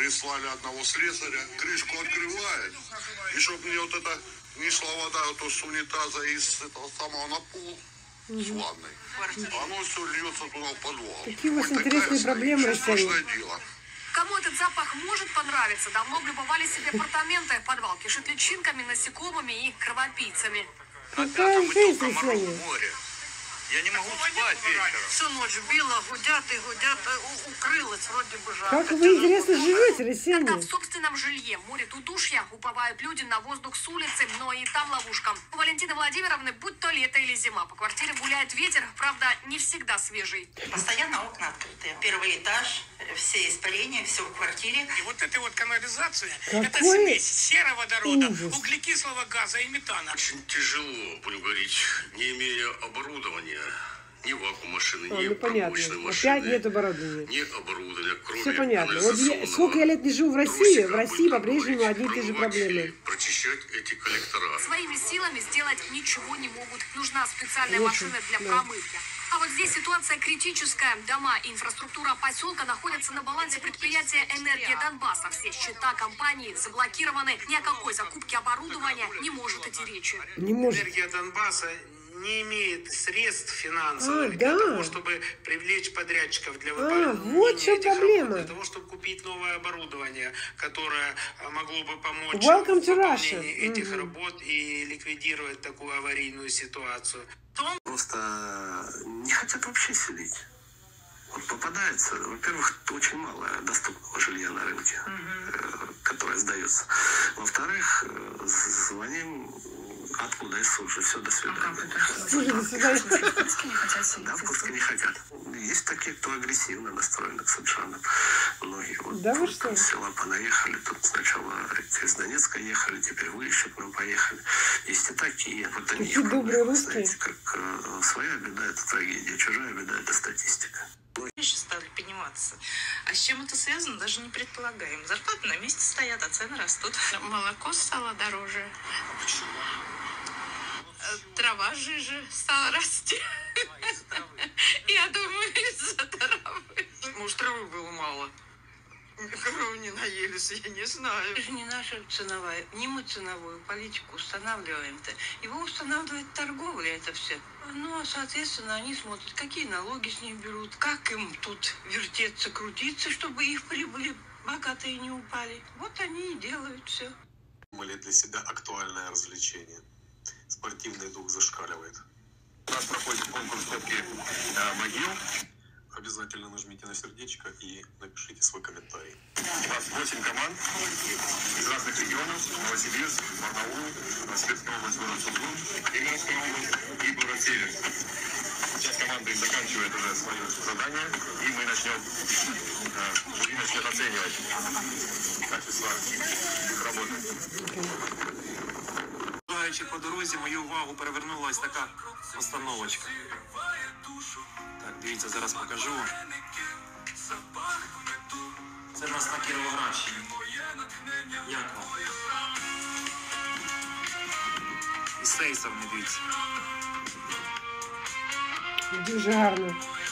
прислали одного слесаря, крышку открывает, и чтобы мне вот это не шла вода, то с унитаза из этого самого на пол с ванной. Оно все льется туда в подвал. Какие у вас интересные проблемы, страшное дело. Кому этот запах может понравиться, давно облюбовали себе апартаменты, подвал кишит личинками, насекомыми и кровопийцами. Какая жизнь, Россия? Я не могу спать вечером. Всю ночь било, гудят и гудят, укрылась вроде бы жарко. Как вы, интересно, живете, россияне? Когда в собственном жилье море удушья, уповают люди на воздух с улицы, но и там ловушка. У Валентины Владимировны, будь то лето или зима, по квартире гуляет ветер, правда, не всегда свежий. Постоянно окна открытые. Первый этаж, все испарения, все в квартире. И вот эта вот канализация, Какой это смесь сероводорода, ужас. углекислого газа и метана. Очень тяжело, будем говорить, не имея оборудования, ни вакуум-машины, ни Ну понятно. промышленной Опять машины, нет оборудования. ни оборудования, кроме Все понятно. Вот канализационного сколько я лет не живу в России, в России по-прежнему одни и те же промывать проблемы. или прочищать эти коллектора. Своими силами сделать ничего не могут. Нужна специальная Лучше, машина для да. промывки. А вот здесь ситуация критическая. Дома и инфраструктура поселка находятся на балансе предприятия «Энергия Донбасса». Все счета компании заблокированы. Ни о какой закупке оборудования не может идти речи. Не может. Энергия Донбасса не имеет средств финансовых да. для того, чтобы привлечь подрядчиков для выполнения вот в чем этих проблема. работ, для того, чтобы купить новое оборудование, которое могло бы помочь Welcome в to выполнении Russia. этих работ и ликвидировать такую аварийную ситуацию. Просто не хотят вообще селить. Вот попадается, во-первых, очень мало доступного жилья на рынке, которое сдается. Во-вторых, звоним откуда из Суджи, все, до свидания. Слушай, до свидания. Да, в Курске не хотят. Есть такие, кто агрессивно настроены к суджанам. Многие вот Да вы тут что? с села понаехали, тут сначала из Донецка ехали, теперь вы еще к нам поехали. Есть и такие. Вот они Какие добрые русские. знаете, как своя беда – это трагедия, чужая беда – это статистика. Вещи стали подниматься. А с чем это связано, даже не предполагаем. Зарплаты на месте стоят, а цены растут. Молоко стало дороже. Почему? Трава жиже стала расти. Я думаю, из-за травы. Может, травы было мало. Коровы не наелись, я не знаю. Это же не наша ценовая, не мы ценовую политику устанавливаем-то. Его устанавливает торговля это все. Ну, а соответственно, они смотрят, какие налоги с них берут, как им тут вертеться, крутиться, чтобы их прибыли богатые не упали. Вот они и делают все. Были для себя актуальное развлечение. Спортивный дух зашкаливает. У нас проходит конкурс топки могил. Обязательно нажмите на сердечко и напишите свой комментарий. У нас 8 команд из разных регионов. Новосибирск, Барнаул, Новосибирская область, город Сургут, Кемеровская область и город Север. Сейчас команда заканчивает уже свое задание, и мы начнем, жюри начнет оценивать качество их работы. По дорозі мою увагу перевернула ось така постановочка. Так, дивіться, зараз покажу. Це в нас на Кіровоградщині. Як вам? І з цієї сторони дивіться. Дуже гарно.